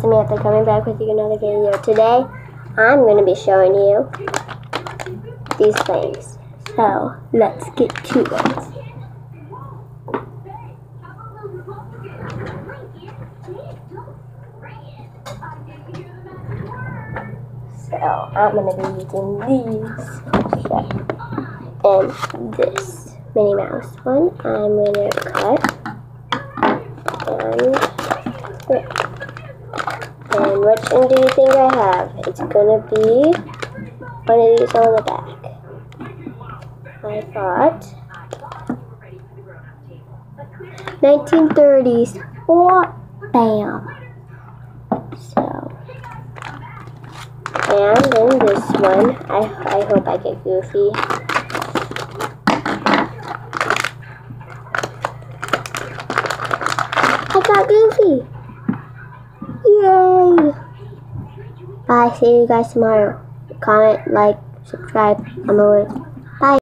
to me after coming back with you another video. Today, I'm going to be showing you these things. So, let's get to it. So, I'm going to be using these. And this Minnie Mouse one, I'm going to cut. And which one do you think I have? It's gonna be one of these on the back. I thought 1930s. Oh, bam. So, and then this one. I hope I get Goofy. I got Goofy. Yay! Bye. See you guys tomorrow. Comment, like, subscribe. I'm away.